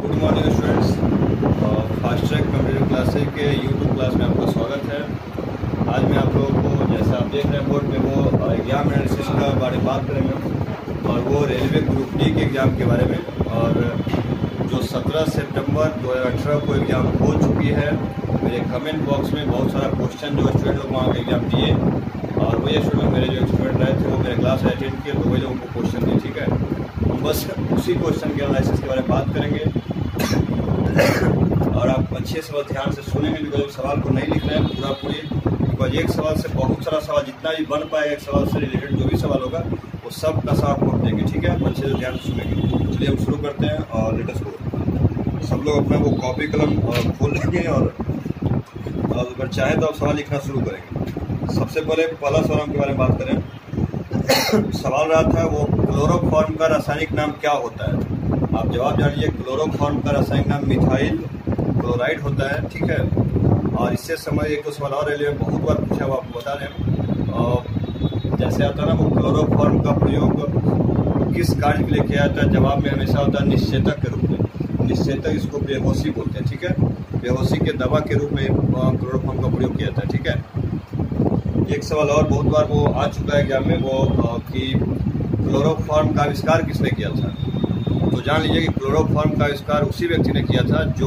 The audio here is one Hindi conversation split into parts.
Good morning students. Fast track computer classes के यूट्यूब क्लास में आपका स्वागत है। आज मैं आप लोगों को जैसा आप देख रहे हैं बोर्ड में वो एग्जाम एनालिसिस का बारे में बात करेंगे और वो रेलवे ग्रुप डी के एग्ज़ाम के बारे में। और जो 17 सितंबर 2018 को एग्ज़ाम हो चुकी है, मेरे कमेंट बॉक्स में बहुत सारा क्वेश्चन जो स्टूडेंट लोग वहाँ एग्ज़ाम दिए और वही स्टूडेंट मेरे जो स्टूडेंट रहे थे वो मेरे क्लास अटेंड किए, तो वही लोगों को क्वेश्चन दिए। ठीक है, हम बस उसी क्वेश्चन के एनालिसिस के बारे में बात करेंगे और आप अच्छे से और ध्यान से सुनेंगे, बिकॉज सवाल को नहीं लिखना है पूरा पूरी, बिकॉज एक सवाल से बहुत सारा सवाल जितना भी बन पाएगा एक सवाल से रिलेटेड जो भी सवाल होगा वो सब का सब आपको देंगे। ठीक है, आप अच्छे से ध्यान से सुनेंगे। चलिए हम शुरू करते हैं और लेट अस गो। सब लोग अपना वो कॉपी कलम खोल लेंगे और अगर चाहे तो आप सवाल लिखना शुरू करेंगे। सबसे पहला सवाल के बारे में बात करें। सवाल रहा था वो क्लोरोफॉर्म का रासायनिक नाम क्या होता है। आप जवाब जानिए। क्लोरोफॉर्म का रासायनिक नाम मिथाइल क्लोराइड होता है। ठीक है, और इससे समय एक दो सवाल और रेलवे में बहुत बार पूछा हुआ आपको बता दें। जैसे आता है ना वो क्लोरोफॉर्म का प्रयोग किस कार्य के लिए किया जाता है, जवाब में हमेशा होता है निश्चेतक के रूप में। निश्चेतक इसको बेहोशी बोलते हैं। ठीक है, बेहोशी के दवा के रूप में क्लोरोफॉर्म का प्रयोग किया जाता है। ठीक है, एक सवाल और बहुत बार वो आ चुका है एग्जाम में वो कि क्लोरोफॉर्म का आविष्कार किसने किया था। तो जान लीजिए कि क्लोरोफॉर्म का आविष्कार उसी व्यक्ति ने किया था जो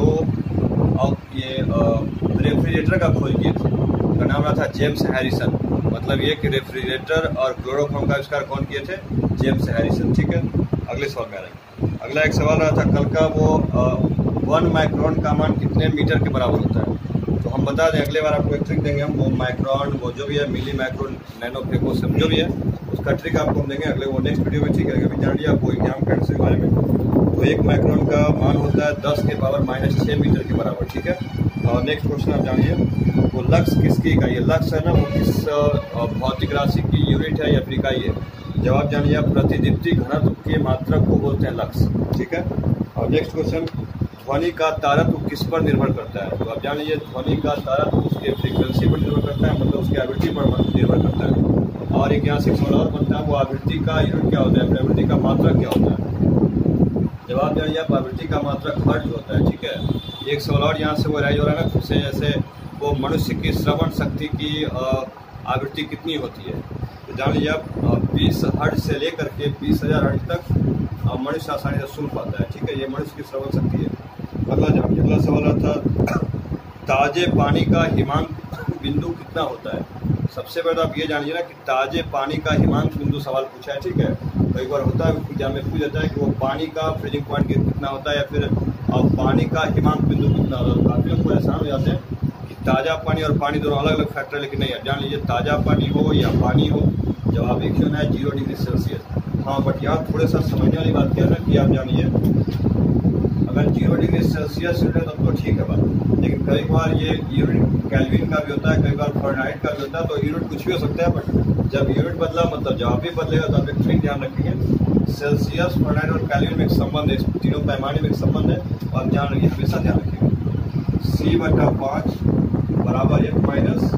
ये रेफ्रिजरेटर का खोज किए थे। उनका नाम रहा था जेम्स हैरिसन। मतलब ये कि रेफ्रिजरेटर और क्लोरोफॉर्म का आविष्कार कौन किए थे, जेम्स हैरिसन। ठीक है, अगले सवाल में आ रहे हैं। अगला एक सवाल रहा था कल का वो 1 माइक्रोन का मान कितने मीटर के बराबर होता है। तो हम बता दें, अगले बार आपको एक ट्रिक देंगे हम, वो माइक्रोन वो जो भी है, मिली माइक्रोन, नैनो फेकोसम जो भी है उसका ट्रिक आपको हम देंगे अगले वो नेक्स्ट वीडियो में। ठीक है, अभी जान लिया आपको एग्जाम के आंसर के बारे में। तो 1 माइक्रोन का मान होता है 10 के पावर -6 मीटर के बराबर। ठीक है, और नेक्स्ट क्वेश्चन आप जानिए वो लक्स किसकी इकाई है। लक्स है ना वो किस भौतिक राशि की यूनिट है या फिर इकाई है। जवाब जानिए आप। प्रतिदीप्ति घनत्व के मात्रक को बोलते हैं लक्स। ठीक है, और नेक्स्ट क्वेश्चन ध्वनि का तारत्व किस पर निर्भर करता है। तो आप जान लीजिए ध्वनि का तारत्व उसके फ्रीक्वेंसी पर निर्भर करता है, मतलब उसकी आवृत्ति पर निर्भर करता है। और एक यहाँ से एक सवाल और बनता है वो आवृत्ति का यूनिट क्या होता है, आवृत्ति का मात्रक क्या होता है। जवाब जानिए आप। आवृत्ति का मात्रक हर्ट्ज होता है। ठीक है, एक सवाल और यहाँ से वो राइज हो रहा है ना खुद से, जैसे वो मनुष्य की श्रवण शक्ति की आवृत्ति कितनी होती है। तो जान लीजिए आप 20 हर्ट्ज से लेकर के 20,000 हर्ट्ज तक मनुष्य आसानी से सुन पाता है। ठीक है, ये मनुष्य की श्रवण शक्ति है। अगला सवाल था ताजे पानी का हिमांक बिंदु कितना होता है। सबसे पहले आप ये जानिए ना कि ताजे पानी का हिमांक बिंदु सवाल पूछा है। ठीक है, कई बार होता है एग्जाम में पूछ जाता है कि वो पानी का फ्रीजिंग पॉइंट कितना होता है या फिर पानी का हिमांक बिंदु कितना होता है। काफी लोग परेशान हो जाते हैं कि ताज़ा पानी और पानी दोनों अलग अलग फैक्टर, लेकिन नहीं है। जान लीजिए ताज़ा पानी हो या पानी हो, जवाब एक ही होना है 0 डिग्री सेल्सियस। हाँ, बट यहाँ थोड़े सा समझने वाली बात क्या है ना कि आप जानिए अगर 0 डिग्री सेल्सियस है तब तो ठीक है बात, लेकिन कई बार ये यूनिट केल्विन का भी होता है, कई बार फ़ारेनहाइट का भी होता है। तो यूनिट कुछ भी हो सकता है, बट जब यूनिट बदला मतलब जवाब भी बदलेगा। तो आप एक ट्रिक ध्यान रखेंगे, सेल्सियस, फ़ारेनहाइट और केल्विन में एक संबंध है, तीनों पैमाने में एक संबंध है और आप ध्यान रखिए, हमेशा ध्यान रखिएगा। C/5 बराबर 1 माइनस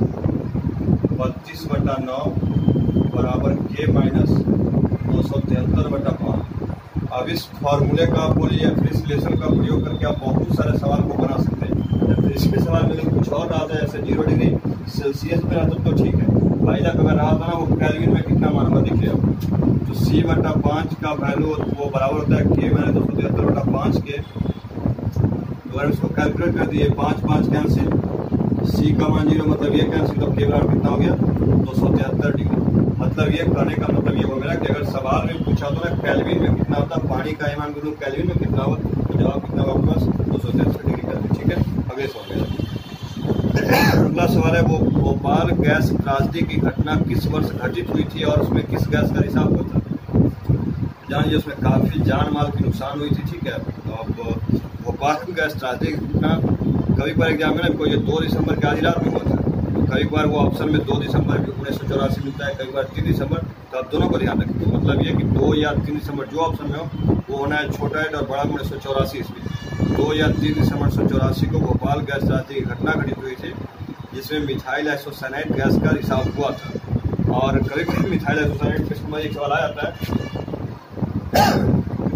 32/9 बराबर K माइनस 273/5। अब इस फार्मूले का आप बोलिए या फिर इस रिलेशन का प्रयोग करके आप बहुत सारे सवाल को बना सकते हैं। या फिर इसके सवाल में कुछ और रहा था, जैसे 0 डिग्री सेल्सियस में रहा तो ठीक है, पहला अगर रहा था ना वो केल्विन में कितना मान होगा देखिए आप। तो C/5 का वैल्यू वो बराबर होता है K माइनस 273/5 के। अगर इसको कैलकुलेट कर दिए 5 कैंसिल, C का मान 0 मतलब ये कैंसिल, तो K बराबर कितना हो गया 273 डिग्री। मतलब ये कहने का मतलब ये हो गया कि अगर सवाल में पूछा तो ना केल्विन में कितना होता है, पानी का हिमांक बिंदु केल्विन में कितना होगा, तो जवाब कितना होगा आपके पास 273 डिग्री केल्विन। ठीक है, अगले सवाल में अगला सवाल है वो भोपाल गैस त्रासदी की घटना किस वर्ष घटित हुई थी और उसमें किस गैस का रिसाव हुआ था। जानिए उसमें काफी जान माल की नुकसान हुई थी। ठीक है, अब भोपाल गैस त्रासदी की घटना कभी बार एग्जाम में ना कोई 2 दिसंबर के आधी रात में हुआ था। कई बार वो ऑप्शन में 2 दिसंबर 1984 मिलता है, कई बार 3 दिसंबर। तो आप दोनों को ध्यान रखिए, मतलब ये कि 2 या 3 दिसंबर जो ऑप्शन में हो वो होना है छोटा है और बड़ा 1984 ईस्वी। 2 या 3 दिसंबर 1984 को भोपाल गैस त्रासदी की घटना घटित हुई थी, जिसमें मिथाइल आइसोसाइनेट गैस का रिसाव हुआ था। और कभी कभी मिथाइल आइसोसाइनेट के समय एक सवाल आ जाता है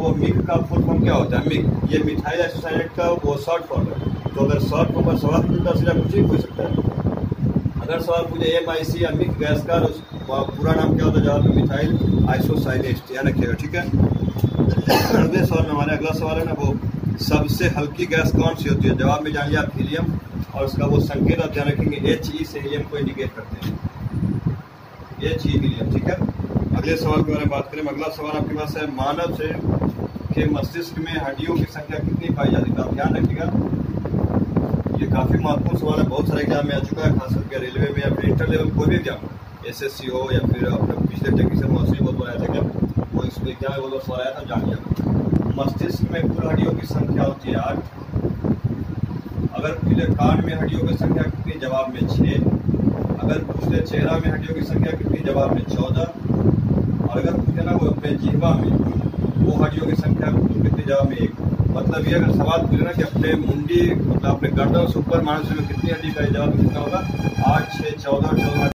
वो मिक का फुल फॉर्म क्या होता है? मिक, ये मिथाइल आइसोसाइनेट का वो शॉर्ट फॉर्म है। तो अगर शॉर्ट फॉर्म पर सवाल पूछता सीधा कुछ ही पूछ सकता है। अगर सवाल पूछे MIC या मिक गैस का पूरा नाम क्या होता है, जवाब में मिथाइल आइसोसाइनेट, ध्यान रखिएगा, ठीक है। अगले सवाल में हमारे अगला सवाल है ना, वो सबसे हल्की गैस कौन सी होती है? जवाब में जानिए आप हीलियम, और उसका वो संकेत आप ध्यान रखेंगे HE से हीलियम को इंडिकेट करते हैं, HE हीलियम, ठीक है। अगले सवाल के बारे में बात करें। अगला सवाल आपके पास है, मानव से के मस्तिष्क में हड्डियों की संख्या कितनी पाई जाती है? आप ध्यान रखिएगा, ये काफी महत्वपूर्ण सवाल है, बहुत सारे एग्जाम में आ चुका है, खास करके रेलवे में या फिर इंटर लेवल कोई भी एग्जाम, SSC हो या फिर अपने पिछले टेक्नीशियन मौसम बहुत आया था क्या, वो इस एग्जाम में बहुत सवाल आया था, जानिए। मस्तिष्क में कुल हड्डियों की संख्या होती है 8। अगर पूछे कान में हड्डियों की संख्या कितनी? जवाब में 6। अगर पूछे चेहरा में हड्डियों की संख्या कितनी? जवाब में 14। और अगर पूछे ना वो अपने जिह्वा में वो हड्डियों की संख्या कितनी? जवाब में 1। मतलब ये अगर सवाल पूछे ना कि अपने मुंडी मतलब अपने गर्दन से ऊपर मानव में कितनी हड्डी का, जवाब कितना होगा? 8, 6, 14, 14